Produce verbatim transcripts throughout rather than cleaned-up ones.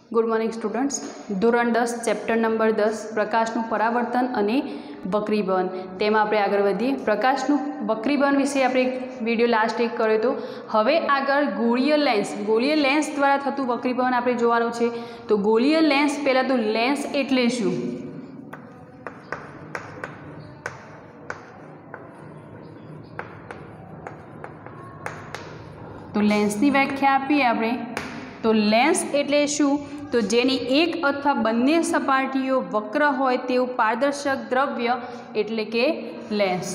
Good morning students. धोरण दस chapter number दस प्रकाशनु परावर्तन अने वक्रीभवन तेमां आपणे आगळ वधीए। प्रकाशनु वक्रीभवन विषे आपणे विडियो लास्ट एक कर्यो तो हवे आगळ गोलीय लेंस गोलीय लेंस द्वारा थतुं वक्रीभवन आपणे जोवानुं छे। तो गोलीय लेंस पहेला तो लेंस एटले शुं? तो लेंसनी व्याख्या आपीए आपणे तो लेंस एटले शुं? तो जेनी एक अथवा बंने सपाटीओ वक्र होय तेवुं पारदर्शक द्रव्य एटले के लेंस।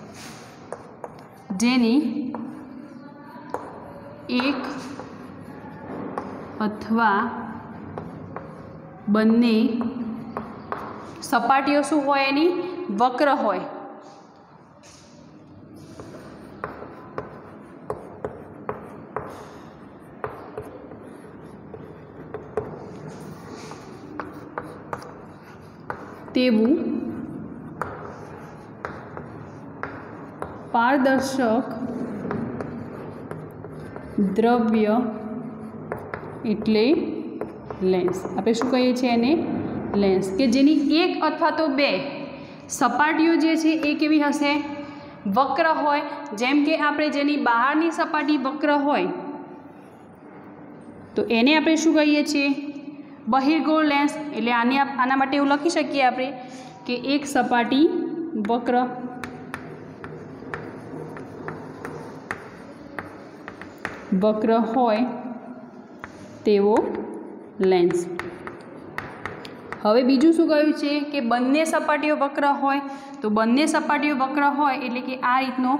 जेनी एक अथवा बंने सपाटीओ शुं होय एनी वक्र होय। तेवुं पारदर्शक द्रव्य एटले लेंस। आपणे शुं कहीए छीए एने लेंस के जेनी एक अथवा तो बे सपाटीओ जे छे ए केवी हशे वक्र होय। जेम के आपणे जेनी बहारनी सपाटी वक्र होय तो एने आपणे शुं कहीए छीए बहिर्गोल लेंस। एटले आने आना माटे एवुं लखी शकीए आपणे कि एक सपाटी वक्र वक्र होय तेवो लेंस। हवे बीजुं शुं कह्युं छे कि बंने सपाटीओ वक्र होय। तो बंने सपाटीओ वक्र होय एटले कि आ रीतनो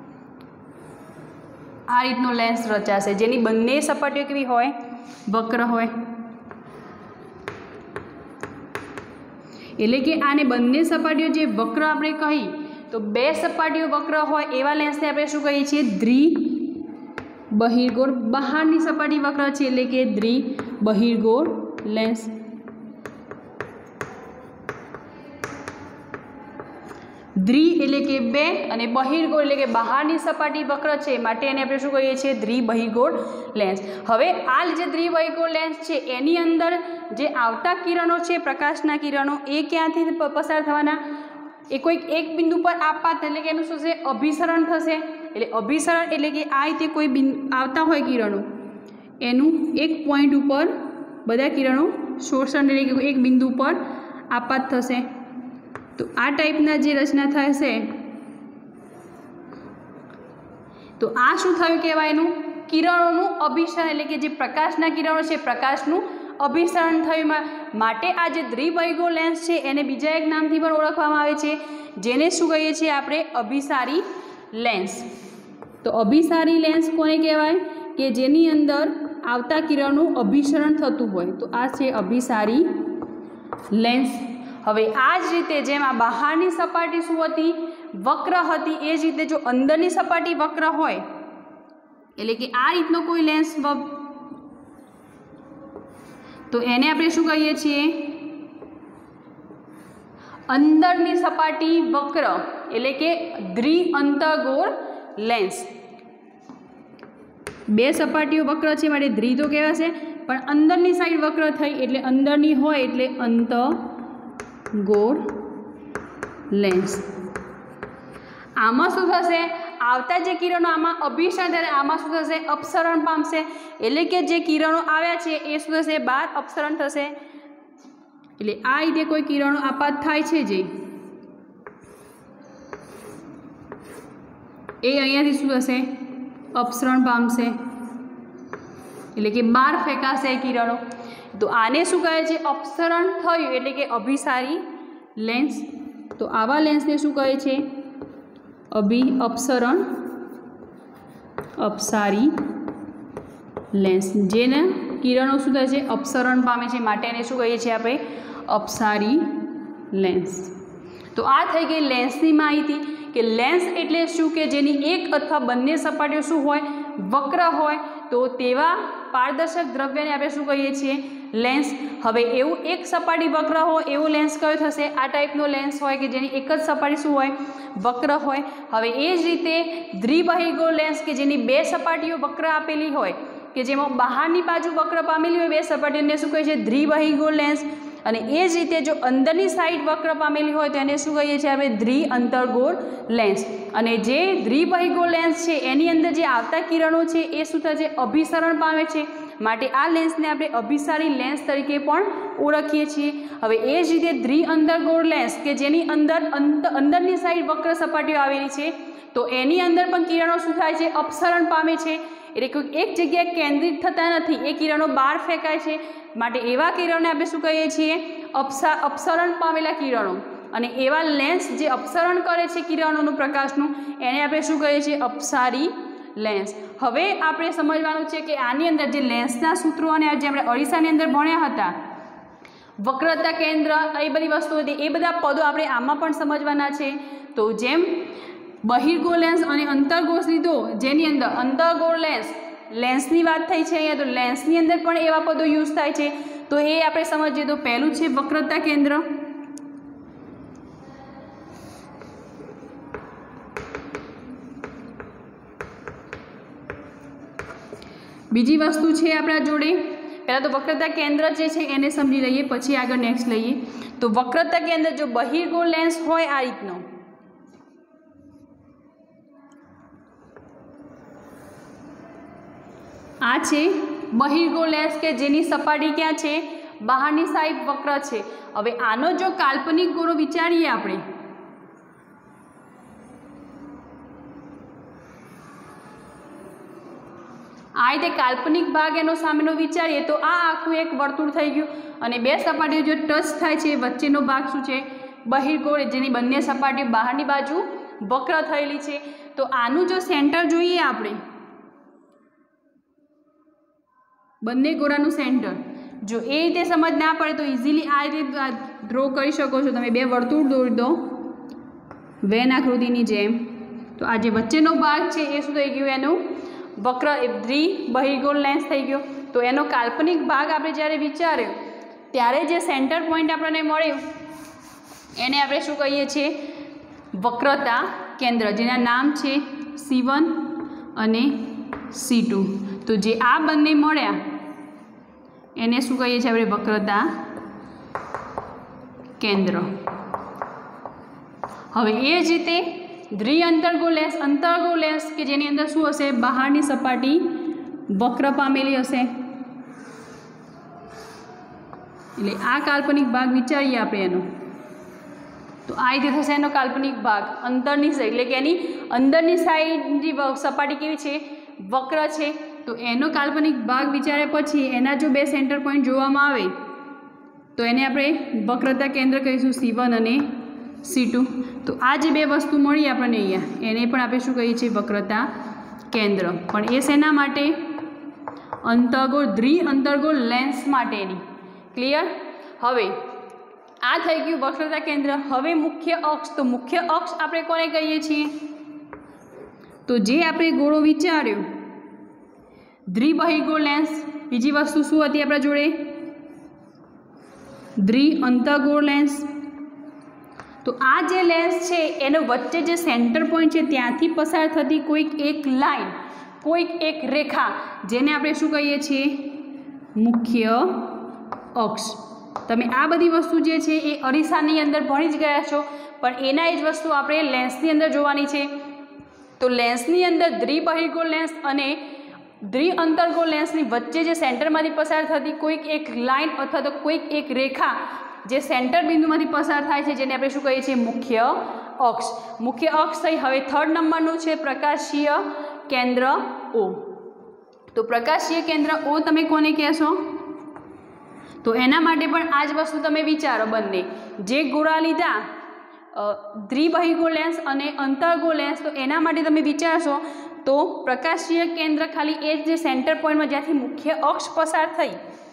आ रीतनो लेंस रचाशे जेनी बंने सपाटीओ केवी होय वक्र होय। एटले कि आने बंने सपाटीओ जे वक्र आपणे कही तो बे सपाटीओ वक्र होय एवा लेंसने आपणे शुं कहीए छीए द्विबहिर्गोळ। बहारनी सपाटी वक्र छे एटले कि द्विबहिर्गोळ लेंस। द्वि एटले कि बे अने बहिर्गोळ एटले कि बहारनी सपाटी वक्र छे माटे एने आपणे शुं कहीए छीए द्विबहिर्गोळ लेंस। हवे आ जे द्विबहिर्गोळ लेंस छे एनी अंदर जे आवता किरणों छे प्रकाशना किरणों ए क्यांथी पसार थवाना ए कोई एक बिंदु पर आपात एटले कि एनुं शुं थशे अभिसरण थशे। एटले अभिसरण एटले कि आ रीते कोई आवता होय किरणों एनुं एक पॉइंट उपर बधा किरणों शोषण एटले कि एक बिंदु पर आपात थशे। तो आ टाइपना जे रचना थशे तो आ शुं थयुं कहेवाय एनुं किरणों अभिसरण एटले कि जे प्रकाशना किरणों छे प्रकाशनुं अभिसरण थयुं माटे आ जे द्विबहिर्गोळ लेंस छे एने बीजा एक नामथी पण ओळखवामां आवे छे जेने शुं कहीए छीए आपणे अभिसारी लेंस। तो अभिसारी लेंस कोने कहेवाय के जेनी अंदर आवता किरणों अभिसरण थतुं होय। तो आ छे अभिसारी लेंस। हवे आ ज रीते जेम आ बहारनी सपाटी शुं हती वक्र हती ए ज रीते जो अंदरनी सपाटी वक्र होय एटले कि आ रीतनो कोई लेंस तो एने आपणे शुं कहीए छीए अंदरनी सपाटी वक्र एटले कि द्विअंतर्गोळ लेंस। बे सपाटीओ वक्र छे माटे द्वि तो कहेवाशे पण अंदरनी साइड वक्र थई एटले अंदरनी होय एटले अंतर्गोळ लेंस। आमां शुं थशे आवता जे किरणों आमां अभिसरण थाय आमां शुं थशे अपसरण पामशे एटले के जे किरणों आव्या छे ए शुं थशे बहार अपसरण थशे। एटले आ रीते कोई किरणों आपात थाय छे जे ए अहींयाथी शुं थशे अपसरण पामशे एटले के बहार फेंकाशे किरणों। तो आने शुं कहे छे अपसरण थयुं एटले के अभिसारी लेंस। तो आवा लेंसने शुं कहे छे अभि अपसरण अपसारी लेंस। जेने किरणों शुं थाय छे अपसरण पामे छे माटे एने शुं कहीए छीए आपणे अपसारी लेंस। तो आ थई गई लेंसनी माहिती कि लेंस एटले शुं के जेनी एक अथवा बंने सपाटीओ शुं होय वक्र होय तो तेवा पारदर्शक द्रव्यने आपणे शुं कहीए छीए लेंस। हवे एवुं एक सपाटी वक्र हो एवो लेंस कयो थशे आ टाइपनो लेंस होय कि जेनी एक ज सपाटी शुं होय वक्र होय। हवे ए ज रीते द्विबहिर्गोळ लेंस के जेनी बे सपाटीओ वक्र आपेली होय કે જેમાં બહારની બાજુ વક્ર પામેલી હોય બે સપાટીને શું કહે છે દ્વિબહિર્ગોળ લેન્સ, અને એ જ રીતે જો અંદરની સાઈડ વક્ર પામેલી હોય તો એને શું કહીએ છીએ આપણે દ્વિઅંતર્ગોળ લેન્સ. અને જે દ્વિબહિર્ગોળ લેન્સ છે એની અંદર જે આવતા કિરણો છે એ શું થાય છે અભિસરણ પામે છે, માટે આ લેન્સને આપણે અભિસારી લેન્સ તરીકે પણ ઓળખીએ છીએ. હવે એ જ રીતે દ્વિઅંતર્ગોળ લેન્સ કે જેની અંદર અંદરની સાઈડ વક્ર સપાટીઓ આવેલી છે તો એની અંદર પણ કિરણો શું થાય છે અપસરણ પામે છે, એટલે કોઈ એક જગ્યાએ કેન્દ્રિત થતા નથી, એ કિરણો બહાર ફેંકાય છે, માટે એવા કિરણોને આપણે શું કહીએ છીએ અપસા અપસરણ પામેલા કિરણો. અને એવા લેન્સ જે અપસરણ કરે છે કિરણોનું પ્રકાશનું એને આપણે શું કહીએ છીએ અપસારી લેન્સ. હવે આપણે સમજવાનું છે કે આની અંદર જે લેન્સના સૂત્રો અને જે આપણે અરીસાની અંદર ભણ્યા હતા વક્રતા કેન્દ્ર એ બધી વસ્તુઓ હતી એ બધા પદો આપણે આમાં પણ સમજવાના છે. તો જેમ બહિર્ગોળ લેન્સ અને અંતર્ગોળ લીધો, જેની અંદર અંતર્ગોળ લેન્સ લેન્સની વાત થઈ છે અહીંયા, તો લેન્સની અંદર પણ એવા પદો યુઝ થાય છે. તો એ આપણે સમજીએ તો પહેલું છે વક્રતા કેન્દ્ર, બીજી વસ્તુ છે આપણા જોડે પહેલાં તો વક્રતા કેન્દ્ર જે છે એને સમજી લઈએ પછી આગળ નેક્સ્ટ લઈએ. તો વક્રતા કેન્દ્ર જો બહિર્ગોળ લેન્સ હોય આ રીતનો, આ છે બહિર્ગોળ લેન્સ કે જેની સપાટી ક્યાં છે બહારની સાઈડ વક્ર છે. હવે આનો જો કાલ્પનિક ગોળો વિચારીએ આપણે, આ રીતે કાલ્પનિક ભાગ એનો સામેનો વિચારીએ તો આ આખું એક વર્તુળ થઈ ગયું, અને બે સપાટીઓ જો ટચ થાય છે વચ્ચેનો ભાગ શું છે બહિર્ગોળ, જેની બંને સપાટીઓ બહારની બાજુ વક્ર થયેલી છે. તો આનું જો સેન્ટર જોઈએ આપણે, બંને ગોળાનું સેન્ટર જો એ રીતે સમજ ના પડે તો ઇઝીલી આ રીતે ડ્રો કરી શકો છો તમે. બે વર્તુળ દોરી દો વેન આકૃતિની જેમ, તો આ જે વચ્ચેનો ભાગ છે એ શું થઈ ગયું એનું વક્ર દ્વિબહિર્ગોળ લેન્સ થઈ ગયો. તો એનો કાલ્પનિક ભાગ આપણે જ્યારે વિચાર્યો ત્યારે જે સેન્ટર પોઈન્ટ આપણને મળ્યું એને આપણે શું કહીએ છીએ વક્રતા કેન્દ્ર, જેના નામ છે સી વન અને સી ટુ. તો જે આ બંને મળ્યા એને શું કહીએ છીએ આપણે વક્રતા કેન્દ્ર. હવે એ જ રીતે દ્વિઅંતર્ગોળ લેન્સ, અંતર્ગોળ લેન્સ કે જેની અંદર શું હશે બહારની સપાટી વક્ર પામેલી હશે, એટલે આ કાલ્પનિક ભાગ વિચારીએ આપણે એનો, તો આ રીતે થશે એનો કાલ્પનિક ભાગ અંદરની સાઈડ, એટલે કે એની અંદરની સાઈડની સપાટી કેવી છે વક્ર છે. તો એનો કાલ્પનિક ભાગ વિચાર્યા પછી એના જો બે સેન્ટર પોઈન્ટ જોવામાં આવે તો એને આપણે વક્રતા કેન્દ્ર કહીશું સી વન અને સી ટુ. તો આ જે બે વસ્તુ મળી આપણને અહીંયા એને પણ આપણે શું કહીએ છીએ વક્રતા કેન્દ્ર. પણ એ શેના માટે અંતર્ગોળ દ્વિઅંતર્ગોળ લેન્સ માટેની. ક્લિયર? હવે આ થઈ ગયું વક્રતા કેન્દ્ર. હવે મુખ્ય અક્ષ, તો મુખ્ય અક્ષ આપણે કોને કહીએ છીએ તો જે આપણે ગોળો વિચાર્યો દ્વિબહિર્ગોળ લેન્સ, બીજી વસ્તુ શું હતી આપણા જોડે દ્વિઅંતર્ગોળ લેન્સ. તો આ જે લેન્સ છે એનો વચ્ચે જે સેન્ટર પોઈન્ટ છે ત્યાંથી પસાર થતી કોઈક એક લાઈન, કોઈક એક રેખા, જેને આપણે શું કહીએ છીએ મુખ્ય અક્ષ. તમે આ બધી વસ્તુ જે છે એ અરીસાની અંદર ભણી જ ગયા છો, પણ એના જ વસ્તુ આપણે લેન્સની અંદર જોવાની છે. તો લેન્સની અંદર દ્વિબહિર્ગોળ લેન્સ અને દ્વિઅંતર્ગોળ લેન્સની વચ્ચે જે સેન્ટરમાંથી પસાર થતી કોઈક એક લાઈન અથવા તો કોઈક એક રેખા જે સેન્ટર બિંદુમાંથી પસાર થાય છે જેને આપણે શું કહીએ છીએ મુખ્ય અક્ષ. મુખ્ય અક્ષ થઈ. હવે થર્ડ નંબરનું છે પ્રકાશીય કેન્દ્ર ઓ. તો પ્રકાશીય કેન્દ્ર ઓ તમે કોને કહેશો તો એના માટે પણ આ જ વસ્તુ તમે વિચારો, બંને જે ગોળા લીધા દ્વિબહિર્ગોળ લેન્સ અને અંતર્ગોળ લેન્સ, તો એના માટે તમે વિચારશો તો પ્રકાશીય કેન્દ્ર ખાલી એ જ જે સેન્ટર પોઈન્ટમાં જ્યાંથી મુખ્ય અક્ષ પસાર થઈ,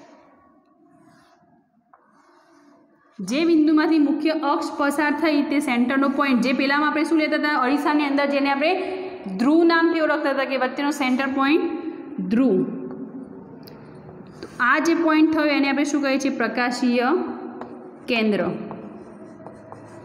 જે બિંદુમાંથી મુખ્ય અક્ષ પસાર થઈ તે સેન્ટરનો પોઈન્ટ, જે પહેલાંમાં આપણે શું લેતા હતા અરીસાની અંદર જેને આપણે ધ્રુવ નામથી ઓળખતા હતા કે વચ્ચેનો સેન્ટર પોઈન્ટ ધ્રુવ. તો આ જે પોઈન્ટ થયો એને આપણે શું કહીએ છીએ પ્રકાશીય કેન્દ્ર,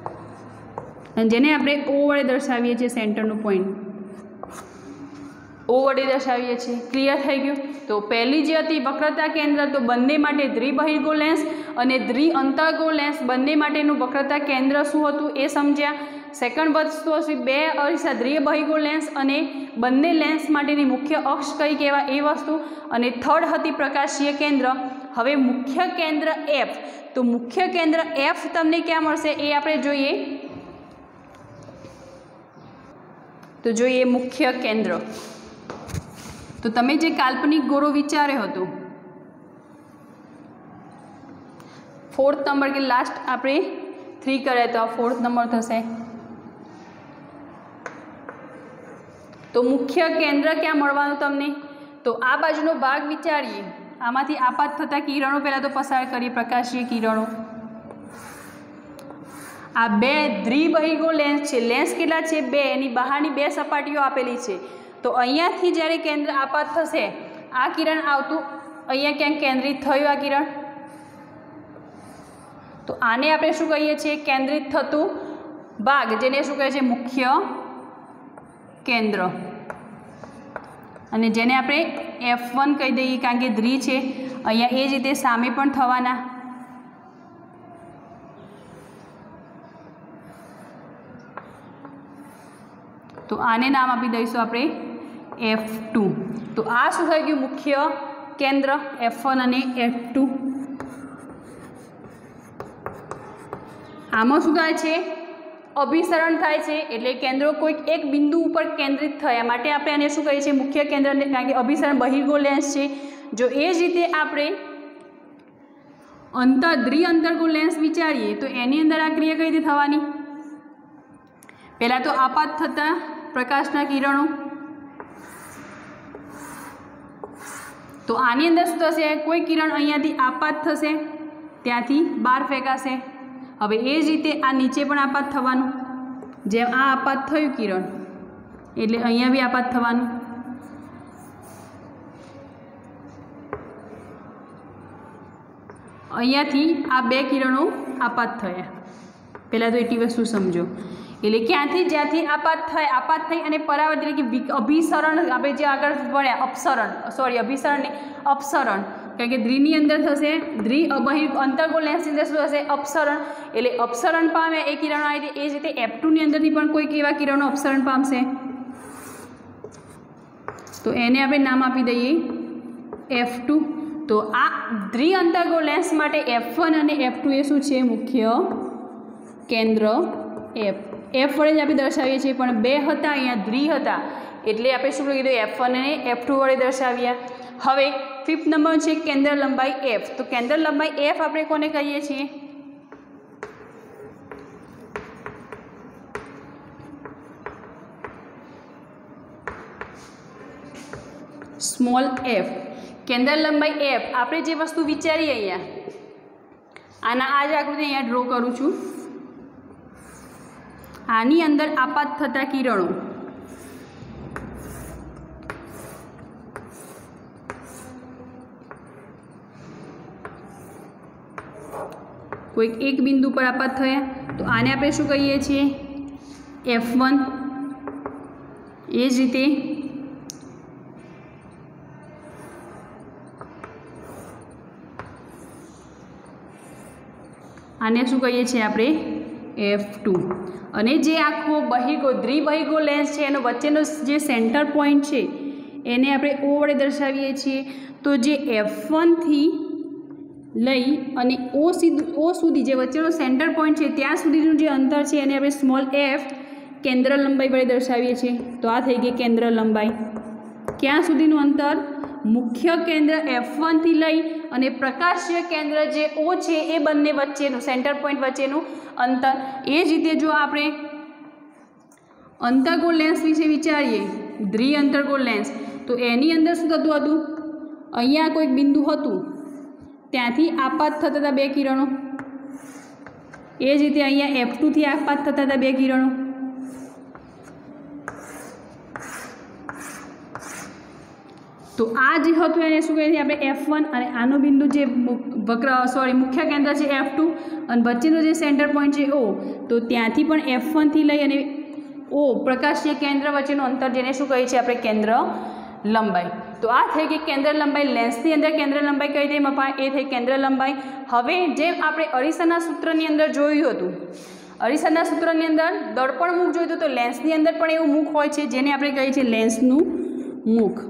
અને જેને આપણે ઓ વડે દર્શાવીએ છીએ સેન્ટરનો પોઈન્ટ ઓ વડે દર્શાવીએ છીએ। ક્લિયર થઈ ગયું। તો પહેલી જે હતી વક્રતા કેન્દ્ર, તો બંને માટે દ્વિબહિર્ગો લેન્સ અને દ્વિઅંતર્ગો લેન્સ બંને માટેનું વક્રતા કેન્દ્ર શું હતું એ સમજ્યા। સેકન્ડ વસ્તુ હશે બે અરીસા દ્વિબહિર્ગો લેન્સ અને બંને લેન્સ માટેની મુખ્ય અક્ષ કઈ કહેવાય એ વસ્તુ। અને થર્ડ હતી પ્રકાશીય કેન્દ્ર। હવે મુખ્ય કેન્દ્ર એફ, તો મુખ્ય કેન્દ્ર એફ તમને ક્યાં મળશે એ આપણે જોઈએ। તો જોઈએ મુખ્ય કેન્દ્ર, તો તમે જે કાલ્પનિક ગોળો વિચાર્યો હતો ફોર્થ નંબર કે લાસ્ટ આપણે થ્રી કરે તો આ ફોર્થ નંબર થશે। તો મુખ્ય કેન્દ્ર ક્યાં મળવાનું તમને? તો આ બાજુનો ભાગ વિચારીએ, આમાંથી આપાત થતા કિરણો પહેલાં તો પસાર કરીએ, પ્રકાશીય કિરણો। આ બે દ્વિબહિર્ગો લેન્સ છે, લેન્સ કેટલા છે? બે, એની બહારની બે સપાટીઓ આપેલી છે। તો અહીંયાથી જ્યારે કેન્દ્ર આપાત થશે, આ કિરણ આવતું અહીંયા ક્યાંક કેન્દ્રિત થયું આ કિરણ, તો આને આપણે શું કહીએ છીએ? કેન્દ્રિત થતું ભાગ, જેને શું કહે છે? મુખ્ય કેન્દ્ર। અને જેને આપણે એફ વન કહી દઈએ, કારણ કે દ્વિ છે, અહીંયા એ જ રીતે સામે પણ થવાના। તો આને નામ આપી દઈશું આપણે એફ ટુ। તો આ શું થઈ ગયું? મુખ્ય કેન્દ્ર એફ વન અને એફ ટુ। આમાં શું થાય છે? અભિસરણ થાય છે, એટલે કેન્દ્રો કોઈક એક બિંદુ ઉપર કેન્દ્રિત થયા માટે આપણે આને શું કહીએ છીએ? મુખ્ય કેન્દ્ર, કારણ કે અભિસરણ બહિર્ગો લેન્સ છે। જો એ જ રીતે આપણે અંતર દ્વિઅંતર્ગો લેન્સ વિચારીએ તો એની અંદર આ ક્રિયા કઈ રીતે થવાની? પહેલાં તો આપાત થતા પ્રકાશના કિરણો, તો આની અંદર શું થશે? કોઈ કિરણ અહીંયાથી આપાત થશે, ત્યાંથી બહાર ફેંકાશે। હવે એ જ રીતે આ નીચે પણ આપાત થવાનું, જેમ આ આપાત થયું કિરણ એટલે અહીંયા બી આપાત થવાનું। અહીંયાથી આ બે કિરણો આપાત થયા। પહેલાં તો એટલી વસ્તુ સમજો, એટલે ક્યાંથી જ્યાંથી આપાત થાય, આપાત થઈ અને પરાવર્ત એટલે કે અભિસરણ, આપણે જે આગળ ભણ્યા અપસરણ, સોરી અભિસરણ ને અપસરણ, કારણ કે દ્વિની અંદર થશે, દ્વિ બહિર્ગો અંતર્ગો લેન્સની અંદર શું થશે? અપસરણ। એટલે અપસરણ પામે એ કિરણો આવી રીતે, એ જ રીતે એફ ટુની અંદરથી પણ કોઈક એવા કિરણો અપસરણ પામશે, તો એને આપણે નામ આપી દઈએ એફ ટુ। તો આ દ્વિઅંતર્ગો લેન્સ માટે એફ વન અને એફ ટુ એ શું છે? મુખ્ય કેન્દ્ર એફ એફ વડે જ આપણે દર્શાવીએ છીએ, પણ બે હતા અહીંયા દ્વિ હતા એટલે આપણે શું કીધું? એફ વન અને એફ ટુ વડે દર્શાવ્યા। હવે ફિફ્થ નંબર છે કેન્દ્ર લંબાઈ એફ। તો કેન્દ્ર લંબાઈ એફ આપણે કોને કહીએ છીએ? Small F. કેન્દ્ર લંબાઈ એફ આપણે જે વસ્તુ વિચારીએ અહીંયા, આના આ જ આકૃતિ અહીંયા ડ્રો કરું છું, આની અંદર આપાત થતા કિરણો, કોઈક એક બિંદુ પર આપાત થયા, તો આને આપણે શું કહીએ છીએ? F one. એ જ રીતે આને શું કહીએ છીએ આપણે? F two. અને જે આખો બહિર્ગો દ્વિબહિર્ગો લેન્સ છે એનો વચ્ચેનો જે સેન્ટર પોઈન્ટ છે એને આપણે ઓ વડે દર્શાવીએ છીએ। તો જે એફ વનથી લઈ અને ઓ સીધું ઓ સુધી જે વચ્ચેનો સેન્ટર પોઈન્ટ છે ત્યાં સુધીનું જે અંતર છે એને આપણે સ્મોલ એફ કેન્દ્ર લંબાઈ વડે દર્શાવીએ છીએ। તો આ થઈ ગઈ કેન્દ્ર લંબાઈ। ક્યાં સુધીનું અંતર? મુખ્ય કેન્દ્ર એફ વનથી લઈ અને પ્રકાશીય કેન્દ્ર જે ઓ છે એ બંને વચ્ચેનું સેન્ટર પોઈન્ટ વચ્ચેનું અંતર। એ જ રીતે જો આપણે અંતર્ગો લેન્સ વિશે વિચારીએ, દ્વિઅંતર્ગો લેન્સ, તો એની અંદર શું થતું હતું? અહીંયા કોઈક બિંદુ હતું, ત્યાંથી આપાત થતા હતા બે કિરણો, એ જ રીતે અહીંયા એફ ટુથી આપાત થતા હતા બે કિરણો। તો આ જે હતું એને શું કહીએ છીએ આપણે? F one. અને આનો બિંદુ જે વક્ર સોરી મુખ્ય કેન્દ્ર છે એફ ટુ અને વચ્ચેનો જે સેન્ટર પોઈન્ટ છે ઓ, તો ત્યાંથી પણ એફ વનથી લઈ અને ઓ પ્રકાશીય કેન્દ્ર વચ્ચેનું અંતર જેને શું કહીએ છીએ આપણે? કેન્દ્ર લંબાઈ। તો આ થઈ ગઈ કેન્દ્ર લંબાઈ। લેન્સની અંદર કેન્દ્ર લંબાઈ કઈ રીતે મપાય એ થઈ કેન્દ્ર લંબાઈ। હવે જેમ આપણે અરીસાના સૂત્રની અંદર જોયું હતું, અરીસાના સૂત્રની અંદર દર્પણ મુખ જોયું તો લેન્સની અંદર પણ એવું મુખ હોય છે જેને આપણે કહીએ છીએ લેન્સનું મુખ।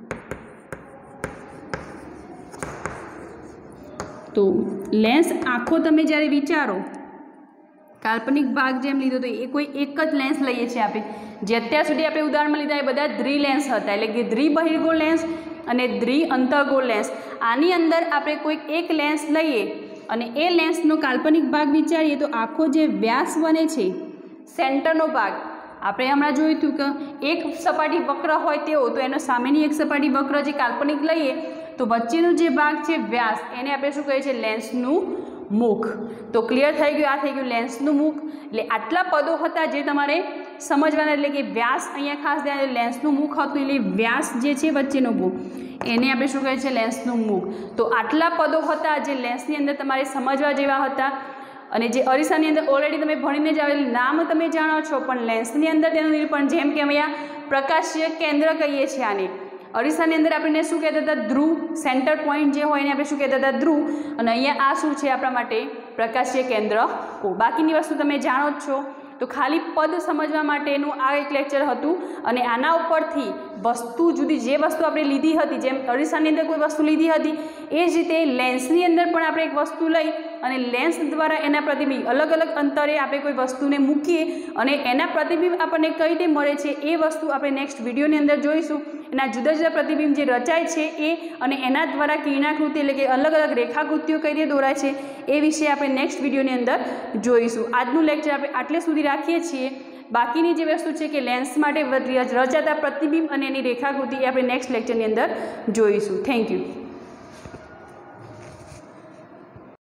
તો લેન્સ આખો તમે જ્યારે વિચારો, કાલ્પનિક ભાગ જેમ લીધો તો એ કોઈ એક જ લેન્સ લઈએ છીએ આપણે, જે અત્યાર સુધી આપણે ઉદાહરણમાં લીધા એ બધા દ્વિ લેન્સ હતા, એટલે કે દ્વિબહિર્ગોળ લેન્સ અને દ્વિ અંતર્ગોળ લેન્સ। આની અંદર આપણે કોઈક એક લેન્સ લઈએ અને એ લેન્સનો કાલ્પનિક ભાગ વિચારીએ તો આખો જે વ્યાસ બને છે, સેન્ટરનો ભાગ, આપણે હમણાં જોયું હતું કે એક સપાટી વક્ર હોય તેવો, તો એનો સામેની એક સપાટી વક્ર જે કાલ્પનિક લઈએ તો વચ્ચેનો જે ભાગ છે વ્યાસ, એને આપણે શું કહીએ છીએ લેન્સનું મુખ। તો ક્લિયર થઈ ગયું, આ થઈ ગયું લેન્સનું મુખ। એટલે આટલા પદો હતા જે તમારે સમજવાના, એટલે કે વ્યાસ અહીંયા ખાસ ધ્યાન, લેન્સનું મુખ હતું એટલે વ્યાસ જે છે વચ્ચેનો ભાગ એને આપણે શું કહીએ છીએ લેન્સનું મુખ। તો આટલા પદો હતા જે લેન્સની અંદર તમારે સમજવા જેવા હતા, અને જે અરીસાની અંદર ઓલરેડી તમે ભણીને જ આવેલ નામ તમે જાણો છો, પણ લેન્સની અંદર તેનું નિરૂપણ, જેમ કે અહીંયા પ્રકાશીય કેન્દ્ર કહીએ છીએ આને, અરીસાની અંદર આપણને શું કહેતા હતા ધ્રુવ, સેન્ટર પોઈન્ટ જે હોય એને આપણે શું કહેતા હતા ધ્રુવ, અને અહીંયા આ શું છે આપણા માટે પ્રકાશીય કેન્દ્ર ઓ। બાકીની વસ્તુ તમે જાણો જ છો। તો ખાલી પદ સમજવા માટેનું આ એક લેક્ચર હતું, અને આના ઉપરથી વસ્તુ જુદી, જે વસ્તુ આપણે લીધી હતી, જેમ અરીસાની અંદર કોઈ વસ્તુ લીધી હતી એ જ રીતે લેન્સની અંદર પણ આપણે એક વસ્તુ લઈ અને લેન્સ દ્વારા એના પ્રતિબિંબ અલગ અલગ અંતરે આપણે કોઈ વસ્તુને મૂકીએ અને એના પ્રતિબિંબ આપણને કઈ રીતે મળે છે એ વસ્તુ આપણે નેક્સ્ટ વિડીયોની અંદર જોઈશું। એના જુદા જુદા પ્રતિબિંબ જે રચાય છે એ, અને એના દ્વારા કિરણાકૃતિ એટલે કે અલગ અલગ રેખાકૃતિઓ કઈ રીતે દોરાય છે એ વિશે આપણે નેક્સ્ટ વિડીયોની અંદર જોઈશું। આજનું લેક્ચર આપણે આટલે સુધી રાખીએ છીએ। બાકીની જે વસ્તુ છે કે લેન્સ માટે રચાતા પ્રતિબિંબ અને એની રેખાકૃતિ એ આપણે નેક્સ્ટ લેક્ચરની અંદર જોઈશું। Thank you.